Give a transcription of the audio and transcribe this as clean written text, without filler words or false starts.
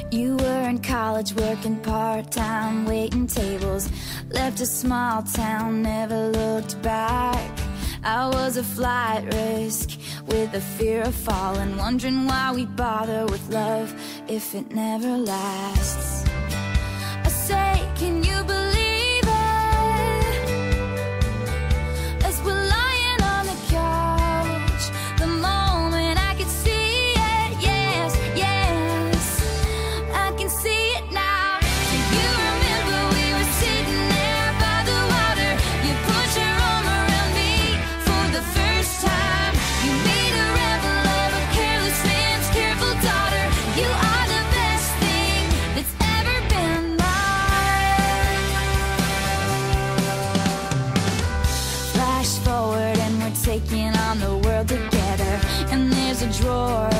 You were in college working part-time, waiting tables. Left a small town, never looked back. I was a flight risk with the fear of falling, wondering why we bother with love if it never lasts. I say, can you believe it? As we're lying on the couch, the moment I could see it, yes, yes, I can see it now. Do you remember we were sitting there by the water? You put your arm around me for the first time. You made a rebel of a careless man's careful daughter. You are the best thing that's ever been mine. Flash forward and we're taking on the world together. And there's a drawer